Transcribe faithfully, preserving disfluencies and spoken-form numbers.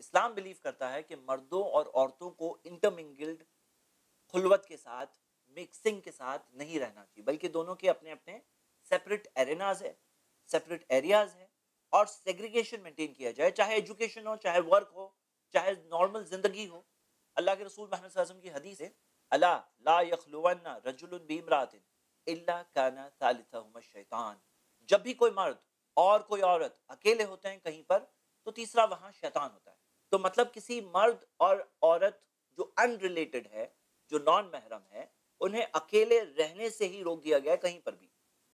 इस्लाम believe करता है कि मर्दों और औरतों को इंटरमिंगल्ड खुलवत के साथ, मिक्सिंग के साथ नहीं रहना चाहिए, बल्कि दोनों के अपने-अपने सेपरेट एरेनाज़ है, सेपरेट एरियाज़ हैं और सेग्रीगेशन मेंटेन किया जाए, चाहे एजुकेशन हो, चाहे वर्क हो, चाहे नॉर्मल ज़िंदगी हो। अल्लाह के रसूल मोहम्मद सल्लल्लाहु अलैहि वसल्लम की हदीस है, अला ला यख्लुवन्ना रजुलुन बिइम्रातिन इल्ला काना सालिसहुमा शैतान। जब भी कोई मर्द और कोई औरत अकेले होते हैं कहीं पर, तो तीसरा वहाँ शैतान होता है। तो मतलब किसी मर्द और औरत जो अनरिलेटेड है, जो नॉन महरम है, उन्हें अकेले रहने से ही रोक दिया गया है कहीं पर भी।